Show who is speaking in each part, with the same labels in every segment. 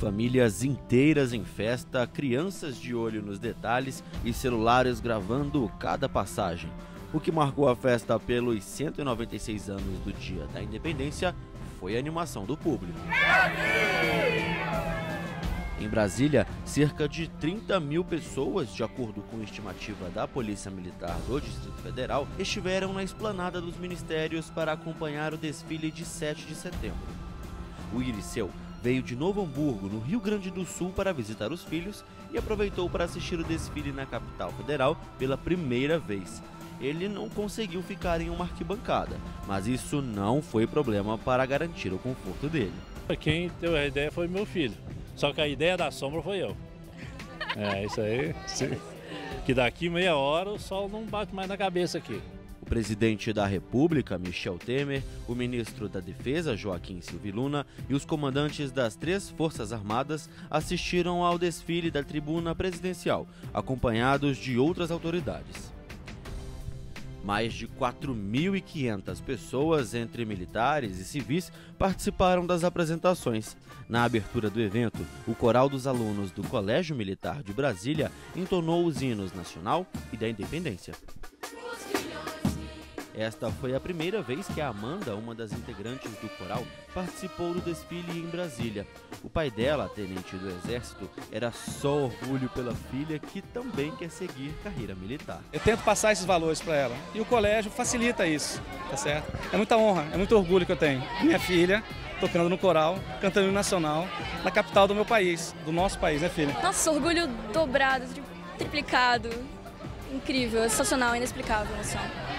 Speaker 1: Famílias inteiras em festa, crianças de olho nos detalhes e celulares gravando cada passagem. O que marcou a festa pelos 196 anos do Dia da Independência foi a animação do público. Em Brasília, cerca de 30 mil pessoas, de acordo com a estimativa da Polícia Militar do Distrito Federal, estiveram na esplanada dos ministérios para acompanhar o desfile de 7 de setembro. O Iriceu veio de Novo Hamburgo, no Rio Grande do Sul, para visitar os filhos e aproveitou para assistir o desfile na capital federal pela primeira vez. Ele não conseguiu ficar em uma arquibancada, mas isso não foi problema para garantir o conforto dele.
Speaker 2: Quem deu a ideia foi meu filho, só que a ideia da sombra foi eu. Isso aí, sim. Que daqui meia hora o sol não bate mais na cabeça aqui.
Speaker 1: O presidente da República, Michel Temer, o ministro da Defesa, Joaquim Silvio Luna, e os comandantes das 3 Forças Armadas assistiram ao desfile da tribuna presidencial, acompanhados de outras autoridades. Mais de 4.500 pessoas, entre militares e civis, participaram das apresentações. Na abertura do evento, o coral dos alunos do Colégio Militar de Brasília entonou os hinos nacional e da independência. Esta foi a primeira vez que a Amanda, uma das integrantes do coral, participou do desfile em Brasília. O pai dela, tenente do Exército, era só orgulho pela filha que também quer seguir carreira militar.
Speaker 3: Eu tento passar esses valores para ela e o colégio facilita isso, tá certo? É muita honra, é muito orgulho que eu tenho. Minha filha tocando no coral, cantando no nacional, na capital do meu país, do nosso país, né, filha?
Speaker 4: Nossa, orgulho dobrado, triplicado, incrível, sensacional, inexplicável, emoção.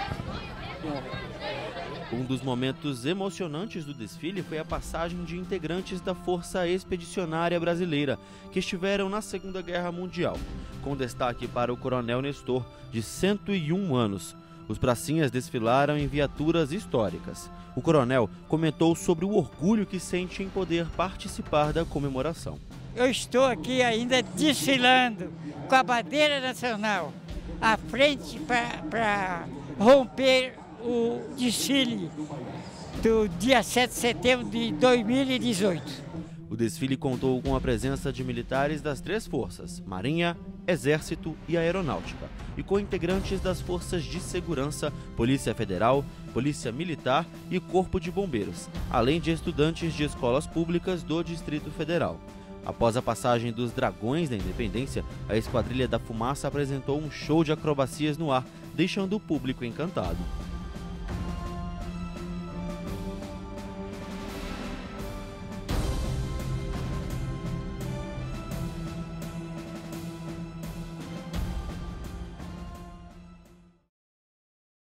Speaker 1: Um dos momentos emocionantes do desfile foi a passagem de integrantes da Força Expedicionária Brasileira, que estiveram na Segunda Guerra Mundial, com destaque para o Coronel Nestor, de 101 anos. Os pracinhas desfilaram em viaturas históricas. O coronel comentou sobre o orgulho que sente em poder participar da comemoração.
Speaker 5: Eu estou aqui ainda desfilando com a bandeira nacional à frente para romper o desfile do dia 7 de setembro de 2018.
Speaker 1: O desfile contou com a presença de militares das 3 forças, Marinha, Exército e Aeronáutica, e com integrantes das forças de segurança, Polícia Federal, Polícia Militar e Corpo de Bombeiros, além de estudantes de escolas públicas do Distrito Federal. Após a passagem dos Dragões da Independência, a Esquadrilha da Fumaça apresentou um show de acrobacias no ar, deixando o público encantado.